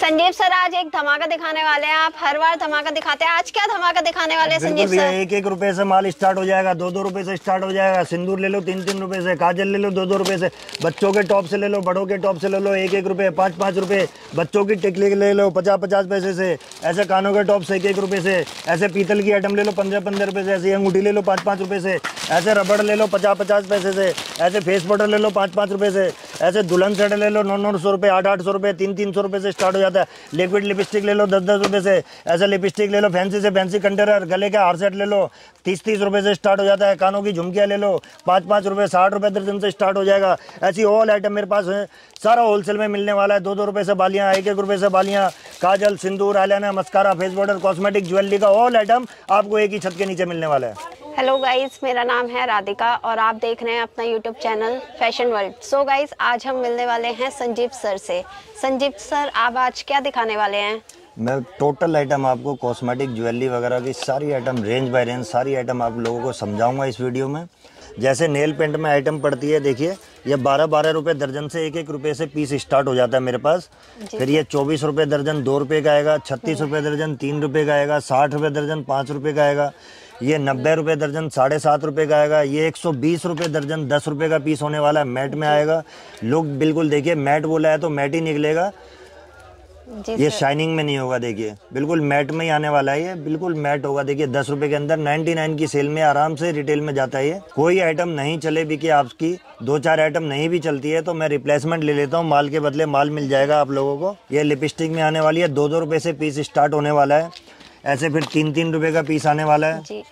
Sanjeev sir आज एक धमाका दिखाने वाले हैं। आप हर बार धमाका दिखाते हैं, आज क्या धमाका दिखाने वाले हैं संजीव सर? 1-1 रुपए से माल स्टार्ट हो जाएगा, 2-2 रुपए से स्टार्ट हो जाएगा। सिंदूर ले लो 3-3 रुपए से, काजल ले लो 2-2 रुपए से, बच्चों के टॉप से ले लो, बड़ों के टॉप से ले लो 1-1 रुपए, 5-5 रुपए, बच्चों की टिकली ले लो 50-50 पैसे से, ऐसे कानों के टॉप से 1-1 रुपए से, ऐसे पीतल की आइटम ले लो 15-15 रुपए से, ऐसे अंगूठी ले लो 5-5 रुपए से, ऐसे रबड़ ले लो 50-50 पैसे से, ऐसे फेस पाउडर ले लो 5-5 रुपए से, ऐसे दुल्हन सेट ले लो 900 रुपए, 800 रुपए, 300 रुपए से स्टार्ट हो जाता है। लिक्विड लिपस्टिक ले लो 10-10 रुपए से, ऐसे लिपस्टिक ले लो फैंसी से फैंसी कंटेनर, गले का हार सेट ले लो 30-30 रुपए से स्टार्ट हो जाता है। कानों की झुमकियाँ ले लो 5-5 रुपए, 60 रुपए दर्जन से स्टार्ट हो जाएगा। ऐसी ऑल आइटम मेरे पास है, सारा होलसेल में मिलने वाला है। 2-2 रुपए से बालियाँ, 1-1 रुपए से बालियाँ, kajal, sindoor, eyeliner, mascara, face powder, cosmetic, jewellery का ऑल आइटम आपको एक ही छत के नीचे मिलने वाला है। हेलो गाइस, मेरा नाम है राधिका और आप देख रहे हैं अपना YouTube channel fashion world. So guys, आज हम मिलने वाले हैं संजीव सर से। संजीव सर, आप आज क्या दिखाने वाले हैं? मैं टोटल आइटम आपको कॉस्मेटिक, ज्वेलरी वगैरह की सारी आइटम रेंज बाय रेंज सारी आइटम आप लोगों को समझाऊंगा इस वीडियो में। जैसे नेल पेंट में आइटम पड़ती है, देखिए ये 12-12 रुपये दर्जन से 1-1 रुपये से पीस स्टार्ट हो जाता है मेरे पास। फिर ये 24 रुपये दर्जन 2 रुपये का आएगा, 36 रुपये दर्जन 3 रुपये का आएगा, 60 रुपये दर्जन 5 रुपये का आएगा, ये 90 रुपये दर्जन 7.5 रुपये का आएगा, ये 120 रुपये दर्जन 10 रुपये का पीस होने वाला है। मैट में आएगा, लुक बिल्कुल देखिए मैट बोला है तो मैट ही निकलेगा, ये शाइनिंग में नहीं होगा। देखिए बिल्कुल मैट में ही आने वाला है, ये बिल्कुल मैट होगा। देखिए 10 रुपए के अंदर 99 की सेल में आराम से रिटेल में जाता है। ये कोई आइटम नहीं चले भी कि आपकी 2-4 आइटम नहीं भी चलती है तो मैं रिप्लेसमेंट ले लेता हूँ, माल के बदले माल मिल जाएगा आप लोगों को। ये लिपस्टिक में आने वाली है, 2-2 रुपए से पीस स्टार्ट होने वाला है। ऐसे फिर 3-3 रुपए का पीस आने वाला है जी।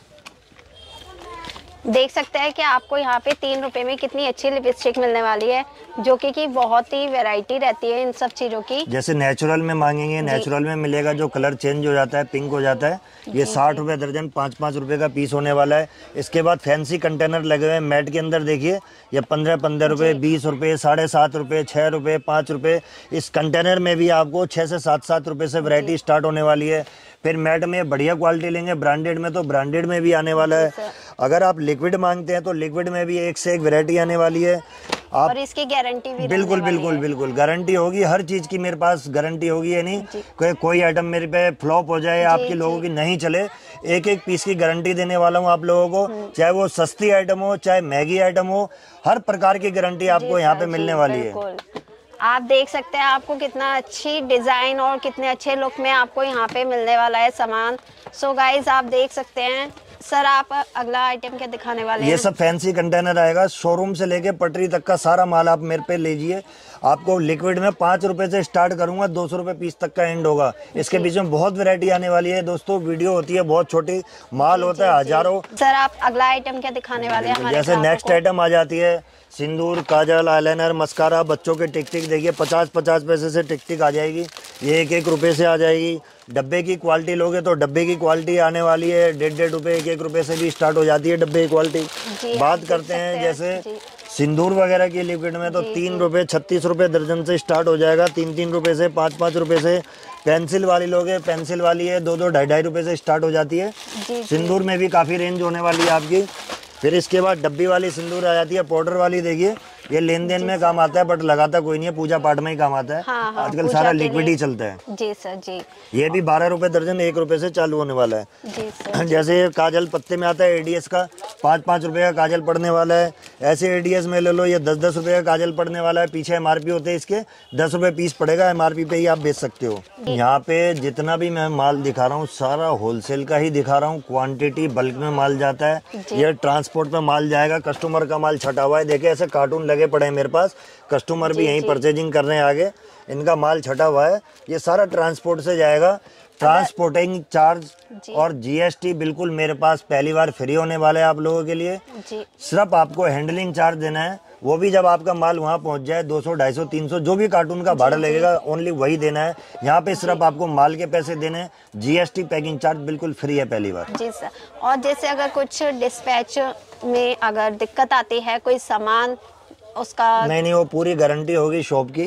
देख सकते हैं कि आपको यहाँ पे 3 रुपए में कितनी अच्छी लिपस्टिक मिलने वाली है, जो कि बहुत ही वैरायटी रहती है इन सब चीजों की। जैसे नेचुरल में मांगेंगे नेचुरल में मिलेगा, जो कलर चेंज हो जाता है पिंक हो जाता है। ये 60 रुपए दर्जन 5-5 रुपए का पीस होने वाला है। इसके बाद फैंसी कंटेनर लगे हुए हैं मैट के अंदर, देखिए ये 15-15 रुपए, 20 रुपए, 7.5 रुपए, 6 रुपए, 5 रुपए। इस कंटेनर में भी आपको 6 से 7 रुपए से वैरायटी स्टार्ट होने वाली है। फिर मैट में बढ़िया क्वालिटी लेंगे, ब्रांडेड में तो ब्रांडेड में भी आने वाला है। अगर आप लिक्विड मांगते हैं तो लिक्विड में भी एक से एक वैरायटी आने वाली है। आप और इसकी गारंटी भी बिल्कुल गारंटी होगी, हर चीज की मेरे पास गारंटी होगी। यानी कोई आइटम मेरे पे फ्लॉप हो जाए, आपके लोगों की नहीं चले, 1-1 पीस की गारंटी देने वाला हूँ आप लोगों को। चाहे वो सस्ती आइटम हो, चाहे महंगी आइटम हो, हर प्रकार की गारंटी आपको यहाँ पे मिलने वाली है। आप देख सकते हैं आपको कितना अच्छी डिजाइन और कितने अच्छे लुक में आपको यहाँ पे मिलने वाला है सामान। सो गाइज, आप देख सकते हैं। सर, आप अगला आइटम क्या दिखाने वाले हैं? ये सब फैंसी कंटेनर आएगा, शोरूम से लेके पटरी तक का सारा माल आप मेरे पे लीजिए। आपको लिक्विड में 5 रुपए से स्टार्ट करूंगा, 200 रुपए पीस तक का एंड होगा। इसके बीच में बहुत वैरायटी आने वाली है दोस्तों। वीडियो होती है बहुत छोटी, माल होता है हजारों। सर, आप अगला आइटम क्या दिखाने वाले हैं हमारे? जैसे नेक्स्ट आइटम आ जाती है सिंदूर, काजल, आईलाइनर, मस्कारा, बच्चों के टिक टिक। देखिए 50-50 पैसे से टिक टिक आ जाएगी, ये 1-1 रुपए से आ जाएगी। डब्बे की क्वालिटी लोगे तो डब्बे की क्वालिटी आने वाली है 1.5 रुपए, 1-1 रुपए से भी स्टार्ट हो जाती है डब्बे की क्वालिटी। बात करते हैं जैसे सिंदूर वगैरह की लिक्विड में तो 3 रुपए 36 रुपए दर्जन से स्टार्ट हो जाएगा, 3-3 रुपए से, 5-5 रुपए से। पेंसिल वाली लोगे, पेंसिल वाली है 2-2, 2.5 रुपए से स्टार्ट हो जाती है। सिंदूर में भी काफी रेंज होने वाली है आपकी। फिर इसके बाद डब्बी वाली सिंदूर आ जाती है, पाउडर वाली। देखिए ये लेन देन में काम आता है बट लगाता कोई नहीं है, पूजा पाठ में ही काम आता है। हाँ, आजकल सारा लिक्विड ही चलता है। जी सर जी। ये भी 12 रुपए दर्जन 1 रुपए से चालू होने वाला है। जी सर। जैसे काजल पत्ते में आता है एडीएस का, 5-5 रुपए का काजल पड़ने वाला है। ऐसे एडीएस में ले लो, ये 10-10 रुपए का काजल पड़ने वाला है। पीछे एमआरपी होते हैं इसके, 10 रुपए पीस पड़ेगा, एमआरपी पे ही आप बेच सकते हो। यहाँ पे जितना भी मैं माल दिखा रहा हूँ सारा होलसेल का ही दिखा रहा हूँ। क्वांटिटी बल्क में माल जाता है, ये ट्रांसपोर्ट में माल जाएगा। कस्टमर का माल छटा हुआ है, देखिए ऐसे कार्टून लगे पड़े हैं मेरे पास। कस्टमर भी यहीं परचेजिंग कर रहे हैं आगे, इनका माल छटा हुआ है। ये सारा ट्रांसपोर्ट से जाएगा। ट्रांसपोर्टिंग चार्ज और जीएसटी बिल्कुल मेरे पास पहली बार फ्री होने वाले हैं आप लोगों के लिए। सिर्फ आपको हैंडलिंग चार्ज देना है, वो भी जब आपका माल वहाँ पहुँच जाए 200, 250, 300 जो भी कार्टून का भाड़ा लगेगा ओनली वही देना है। यहाँ पे सिर्फ आपको माल के पैसे देने हैं, जीएसटी पैकिंग चार्ज बिल्कुल फ्री है पहली बार। जी सर। और जैसे अगर कुछ डिस्पैच में अगर दिक्कत आती है, कोई सामान उसका नहीं, वो पूरी गारंटी होगी शॉप की।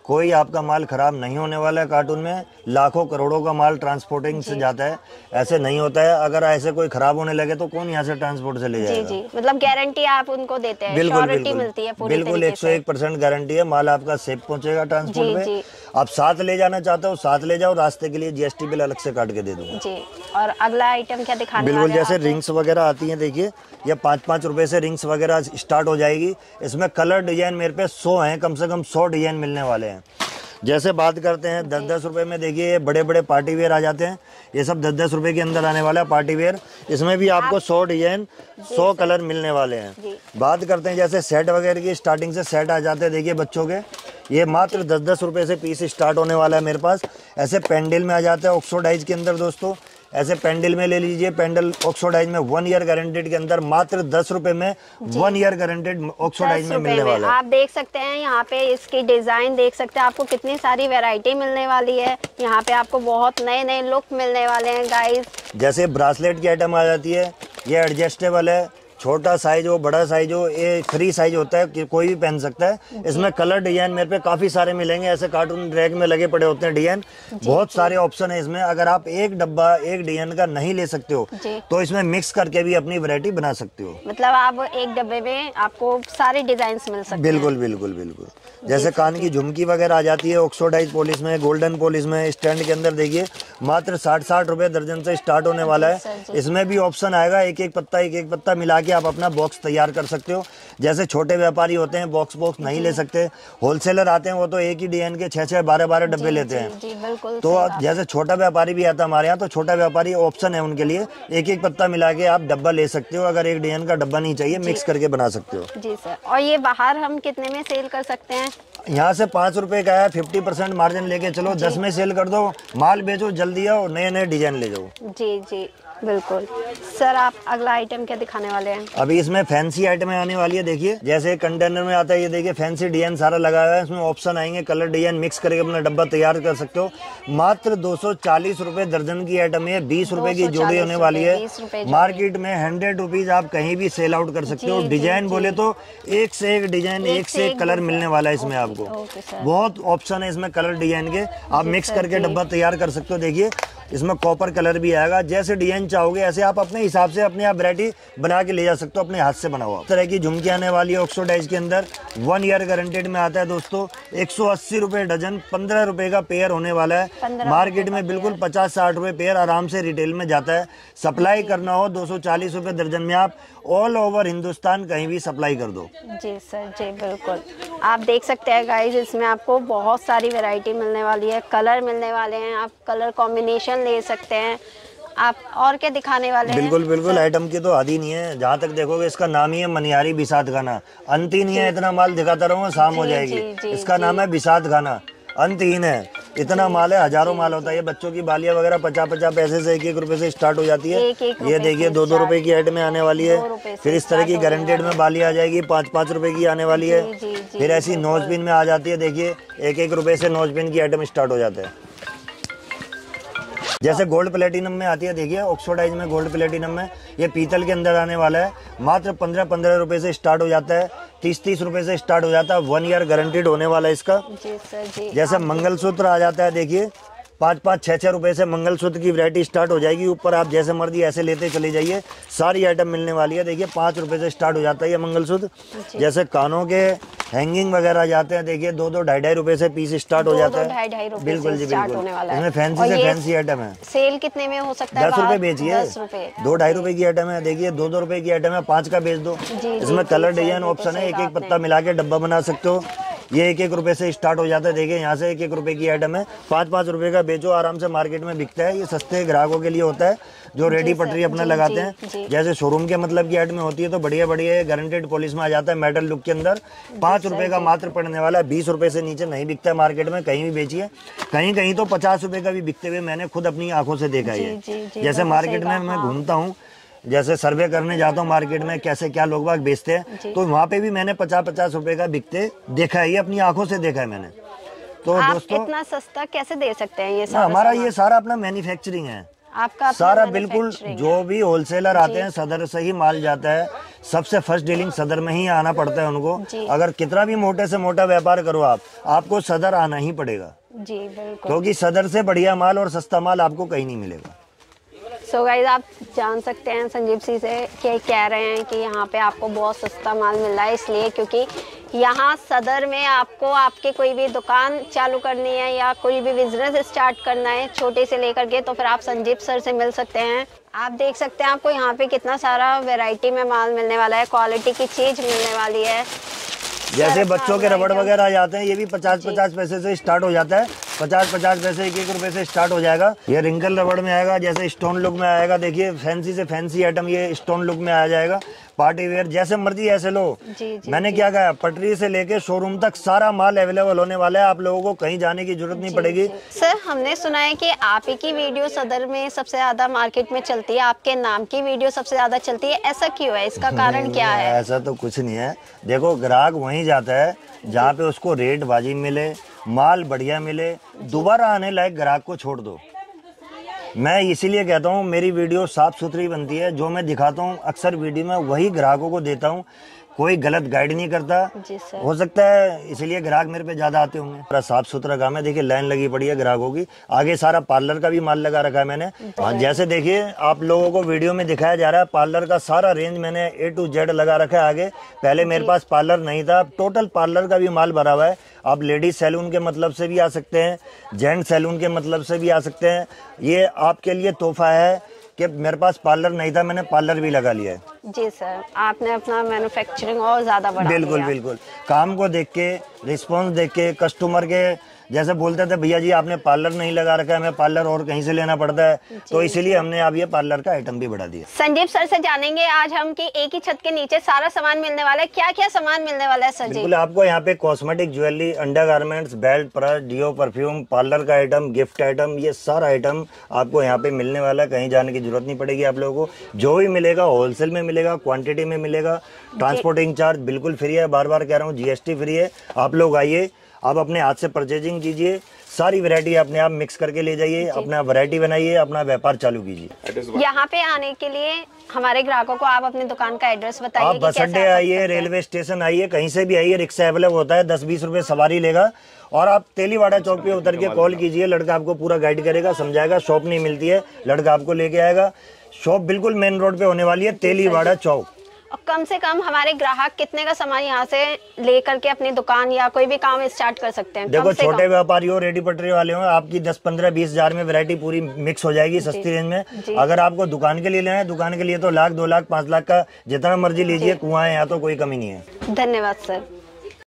कोई आपका माल खराब नहीं होने वाला है। कार्टून में लाखों करोड़ों का माल ट्रांसपोर्टिंग से जाता है, ऐसे नहीं होता है। अगर ऐसे कोई खराब होने लगे तो कौन यहाँ से ट्रांसपोर्ट से ले जाएगा। जी, मतलब गारंटी आप उनको देते हैं, बिल्कुल श्योरिटी मिलती है पूरी बिल्कुल, तरीके से। 101% गारंटी है। माल आपका सेफ पहुंचेगा ट्रांसपोर्ट में। आप साथ ले जाना चाहते हो साथ ले जाओ, रास्ते के लिए GST बिल अलग से काट के दे दूंगा जी। और अगला आइटम क्या दिखाने बिल्कुल, वाले हैं जैसे रिंग्स वगैरह आती हैं, देखिए ये 5-5 रुपए से रिंग्स वगैरह स्टार्ट हो जाएगी। इसमें कलर डिजाइन मेरे पे 100 हैं, कम से कम 100 डिजाइन मिलने वाले हैं। जैसे बात करते हैं 10-10 रुपए में, देखिए ये बड़े बड़े पार्टी वेयर आ जाते हैं। ये सब 10-10 रुपए के अंदर आने वाला है पार्टी वेयर। इसमें भी आपको 100 डिजाइन 100 कलर मिलने वाले हैं। बात करते हैं जैसे सेट वगैरह की, स्टार्टिंग से सेट आ जाते हैं। देखिए बच्चों के ये मात्र 10-10 रुपए से पीस स्टार्ट होने वाला है मेरे पास। ऐसे पेंडल में आ जाता है ऑक्सोडाइज के अंदर दोस्तों। ऐसे पेंडल में ले लीजिए, पेंडल ऑक्सोडाइज में 1 ईयर गारंटेड के अंदर मात्र 10 रुपए में 1 ईयर गारंटेड ऑक्सोडाइज में मिलने वाला है। आप देख सकते हैं यहाँ पे इसकी डिजाइन देख सकते हैं, आपको कितनी सारी वैरायटी मिलने वाली है। यहाँ पे आपको बहुत नए नए लुक मिलने वाले हैं गाइस। जैसे ब्रासलेट की आइटम आ जाती है, ये एडजस्टेबल है, छोटा साइज हो बड़ा साइज हो, ये फ्री साइज होता है कि कोई भी पहन सकता है। इसमें कलर डिजाइन मेरे पे काफी सारे मिलेंगे। ऐसे कार्टून रैक में लगे पड़े होते हैं डिजाइन, बहुत सारे ऑप्शन है इसमें। अगर आप एक डब्बा एक डिजाइन का नहीं ले सकते हो तो इसमें मिक्स करके भी अपनी वैरायटी बना सकते हो। मतलब आप एक डब्बे में आपको सारे डिजाइन मिल सकते हैं। बिल्कुल बिल्कुल बिल्कुल। जैसे कान की झुमकी वगैरह आ जाती है ऑक्सोडाइज पॉलिश में, गोल्डन पॉलिश में। स्टैंड के अंदर देखिए मात्र 60-60 रुपए दर्जन से स्टार्ट होने वाला है। इसमें भी ऑप्शन आएगा, एक एक पत्ता मिला के आप अपना बॉक्स तैयार कर सकते हो। जैसे छोटे व्यापारी होते हैं बॉक्स नहीं ले सकते, होलसेलर आते हैं वो तो एक ही डिजाइन के 6-6 12-12 डब्बे लेते हैं। तो जैसे छोटा व्यापारी भी आता है हमारे यहाँ, तो छोटा व्यापारी ऑप्शन है उनके लिए, एक एक पत्ता मिला के आप डब्बा ले सकते हो। अगर एक डिजाइन का डब्बा नहीं चाहिए मिक्स करके बना सकते हो। जी सर। और ये बाहर हम कितने में सेल कर सकते हैं? यहाँ से 5 रुपए का है, 50% मार्जिन लेके चलो, 10 में सेल कर दो, माल बेचो, जल्दी आओ, नए नए डिजाइन ले जाओ। जी जी बिल्कुल। सर आप अगला आइटम क्या दिखाने वाले हैं? अभी इसमें फैंसी आइटम आने वाली है। देखिए जैसे कंटेनर में आता है, ये देखिए फैंसी डिजाइन सारा लगा हुआ है। इसमें ऑप्शन आएंगे, कलर डिजाइन मिक्स करके अपना डब्बा तैयार कर सकते हो। मात्र 240 रुपए दर्जन की आइटम है, 20 रुपए की जोड़ी होने वाली है। मार्केट में 100 रुपीज आप कहीं भी सेल आउट कर सकते हो। डिजाइन बोले तो एक से एक डिजाइन, एक से एक कलर मिलने वाला है इसमें आपको। बहुत ऑप्शन है इसमें कलर डिजाइन के, आप मिक्स करके डब्बा तैयार कर सकते हो। देखिए इसमें कॉपर कलर भी आएगा, जैसे डिजाइन चाहोगे ऐसे आप अपने हिसाब से अपने आप वैरायटी बना के ले जा सकते हो, अपने हाथ से बना हुआ। इस तरह की झुमकी आने वाली है ऑक्सोडाइज के अंदर, 1 ईयर गारंटेड में आता है दोस्तों। 180 रुपए डजन, 15 रुपए का पेयर होने वाला है। मार्केट में बिल्कुल 50-60 रुपए पेयर आराम से रिटेल में जाता है। सप्लाई करना हो 240 रुपए दर्जन में आप ऑल ओवर हिंदुस्तान कहीं भी सप्लाई कर दो। जी सर जी बिल्कुल। आप देख सकते हैं गाइस, इसमें आपको बहुत सारी वैरायटी मिलने वाली है, कलर मिलने वाले हैं, आप कलर कॉम्बिनेशन ले सकते हैं। आप और क्या दिखाने वाले हैं? बिल्कुल बिल्कुल, आइटम की तो आदि नहीं है। जहाँ तक देखोगे इसका नाम ही है मनिहारी बिसात खाना, अंत ही नहीं है। इतना माल दिखाता रहूंगा शाम हो जाएगी। इसका नाम है बिसात खाना, अंतहीन है। इतना माल है, हजारों माल होता है। ये बच्चों की बालियां वगैरह 50-50 पैसे से 1-1 रुपए से स्टार्ट हो जाती है। ये देखिए 2-2 रुपए की आइटम आने वाली है। फिर इस तरह की गारंटेड में बालियां आ जाएगी, 5-5 रुपए की आने वाली है। फिर ऐसी नोज पिन में आ जाती है। देखिए 1-1 रुपए से नोज पिन की आइटम स्टार्ट हो जाते हैं। जैसे गोल्ड प्लेटिनम में आती है, देखिए ऑक्सोडाइज में गोल्ड प्लेटिनम में ये पीतल के अंदर आने वाला है। मात्र 15-15 रुपए से स्टार्ट हो जाता है, 30-30 रुपए से स्टार्ट हो जाता है। 1 ईयर गारंटेड होने वाला है इसका। जी सर जी। जैसे मंगलसूत्र आ जाता है, देखिए 5-5, 6-6 रुपए से मंगलसूत्र की वैरायटी स्टार्ट हो जाएगी। ऊपर आप जैसे मर्जी ऐसे लेते चले जाइए, सारी आइटम मिलने वाली है। देखिए 5 रुपए से स्टार्ट हो जाता है ये मंगलसूत्र। जैसे कानों के हैंगिंग वगैरह जाते हैं, देखिए 2-2, 2.5 रुपए से पीस स्टार्ट हो जाता है। 2-2 बिल्कुल जी बिल्कुल। इसमें फैंसी से फैंसी आइटम है। सेल कितने में हो सकता है? 10 रुपए बेचिए, 10 रुपए। 2-2.5 रुपए की आइटम है। देखिए 2-2 रुपए की आइटम है, 5 का बेच दो। इसमें कलर डिजाइन ऑप्शन है, 1-1 पत्ता मिला के डब्बा बना सकते हो। ये 1-1 रुपए से स्टार्ट हो जाता है। देखिए यहाँ से 1-1 रुपए की आइटम है, 5-5 रुपए का बेचो, आराम से मार्केट में बिकता है। ये सस्ते ग्राहकों के लिए होता है जो रेडी पटरी अपना लगाते हैं। जैसे शोरूम के मतलब की आइटम होती है तो बढ़िया बढ़िया गारंटेड पॉलिश में आ जाता है, मेटल लुक के अंदर। 5 रुपए का मात्र पड़ने वाला है, 20 रुपए से नीचे नहीं बिकता है मार्केट में, कहीं भी बेचिए। कहीं कहीं तो 50 रुपए का भी बिकते हुए मैंने खुद अपनी आंखों से देखा है। जैसे मार्केट में मैं घूमता हूँ, जैसे सर्वे करने जाता हूँ मार्केट में कैसे क्या लोग बाग बेचते हैं, तो वहाँ पे भी मैंने 50-50 रुपए का बिकते देखा है, ये अपनी आंखों से देखा है मैंने। तो आप दोस्तों इतना सस्ता कैसे दे सकते हैं ये सारा? हमारा ये सारा अपना मैन्युफैक्चरिंग है, आपका सारा बिल्कुल जो भी होलसेलर आते हैं सदर से ही माल जाता है। सबसे फर्स्ट डीलिंग सदर में ही आना पड़ता है उनको। अगर कितना भी मोटे से मोटा व्यापार करो आपको सदर आना ही पड़ेगा जी, बिल्कुल, क्योंकि सदर से बढ़िया माल और सस्ता माल आपको कहीं नहीं मिलेगा। सो गाइस आप जान सकते हैं संजीव सिंह से कि कह रहे हैं कि यहाँ पे आपको बहुत सस्ता माल मिल रहा है, इसलिए क्योंकि यहाँ सदर में आपको आपके कोई भी दुकान चालू करनी है या कोई भी बिजनेस स्टार्ट करना है छोटे से लेकर के, तो फिर आप संजीव सर से मिल सकते हैं। आप देख सकते हैं आपको यहाँ पे कितना सारा वैरायटी में माल मिलने वाला है, क्वालिटी की चीज मिलने वाली है। जैसे बच्चों के रबड़ वगैरह आ जाते हैं, ये भी 50-50 पैसे से स्टार्ट हो जाता है। 50-50 पैसे 1-1 रुपए से स्टार्ट हो जाएगा। ये रिंकल रबड़ में आएगा, जैसे स्टोन लुक में आएगा। देखिए फैंसी से फैंसी आइटम ये स्टोन लुक में आ जाएगा। पार्टी वेयर जैसे मर्जी ऐसे लो। मैंने क्या कहा, पटरी से लेके शोरूम तक सारा माल अवेलेबल होने वाला है। आप लोगों को कहीं जाने की जरूरत नहीं पड़ेगी। सर हमने सुना है कि आप ही की वीडियो सदर में सबसे ज्यादा मार्केट में चलती है, आपके नाम की वीडियो सबसे ज्यादा चलती है, ऐसा क्यों है? इसका कारण क्या है? ऐसा तो कुछ नहीं है। देखो ग्राहक वहीं जाता है जहाँ पे उसको रेट बाजी मिले, माल बढ़िया मिले। दोबारा आने लायक ग्राहक को छोड़ दो। मैं इसीलिए कहता हूँ मेरी वीडियो साफ सुथरी बनती है। जो मैं दिखाता हूँ अक्सर वीडियो में वही ग्राहकों को देता हूँ, कोई गलत गाइड नहीं करता। हो सकता है इसीलिए ग्राहक मेरे पे ज्यादा आते होंगे। पूरा साफ सुथरा काम है। देखिए लाइन लगी पड़ी है ग्राहकों की। आगे सारा पार्लर का भी माल लगा रखा है मैंने। जैसे देखिए आप लोगों को वीडियो में दिखाया जा रहा है, पार्लर का सारा रेंज मैंने A to Z लगा रखा है आगे। पहले मेरे पास पार्लर नहीं था, अब टोटल पार्लर का भी माल भरा हुआ है। आप लेडीज सैलून के मतलब से भी आ सकते हैं, जेंट्स सैलून के मतलब से भी आ सकते हैं। ये आपके लिए तोहफा है कि मेरे पास पार्लर नहीं था, मैंने पार्लर भी लगा लिया है। जी सर, आपने अपना मैन्युफैक्चरिंग और ज्यादा बढ़ा दिया। बिल्कुल बिल्कुल। काम को देख के, रिस्पॉन्स देख के, कस्टमर के जैसे बोलते थे भैया जी आपने पार्लर नहीं लगा रखा है, हमें पार्लर और कहीं से लेना पड़ता है, तो इसीलिए हमने अब ये पार्लर का आइटम भी बढ़ा दिया। संजीव सर से जानेंगे आज हम कि एक ही छत के नीचे सारा सामान मिलने वाला है। क्या क्या सामान मिलने वाला है सर जी? बिल्कुल, आपको यहाँ पे cosmetic, jewellery, undergarments, belt, purse, deo, perfume, parlour का आइटम, गिफ्ट आइटम, ये सारा आइटम आपको यहाँ पे मिलने वाला है। कहीं जाने की जरूरत नहीं पड़ेगी आप लोगों को। जो भी मिलेगा होलसेल में मिलेगा, क्वांटिटी में मिलेगा। ट्रांसपोर्टिंग चार्ज बिल्कुल फ्री है, बार बार कह रहा हूँ, GST फ्री है। आप लोग आइए, आप अपने हाथ से परचेजिंग कीजिए, सारी वैरायटी अपने आप मिक्स करके ले जाइए, अपना वैरायटी बनाइए, अपना व्यापार चालू कीजिए। यहाँ पे आने के लिए हमारे ग्राहकों को आप अपनी दुकान का एड्रेस बताइए। आप बस अड्डे आइए, रेलवे स्टेशन आइए, कहीं से भी आइए, रिक्शा अवेलेबल होता है, 10-20 रुपए सवारी लेगा। और आप तेलीवाड़ा चौक पे उतर के कॉल कीजिए, लड़का आपको पूरा गाइड करेगा, समझाएगा। शॉप नहीं मिलती है, लड़का आपको लेके आएगा। शॉप बिल्कुल मेन रोड पे होने वाली है, तेलीवाड़ा चौक। और कम से कम हमारे ग्राहक कितने का सामान यहाँ से लेकर के अपनी दुकान या कोई भी काम स्टार्ट कर सकते हैं? देखो छोटे व्यापारी हो, रेडी पटरी वाले हो, आपकी 10, 15, 20 हजार में वैरायटी पूरी मिक्स हो जाएगी सस्ती रेंज में। अगर आपको दुकान के लिए लेना है, दुकान के लिए तो 1 लाख, 2 लाख, 5 लाख का जितना मर्जी लीजिए, कुआं है यहाँ तो कोई कमी नहीं है। धन्यवाद सर।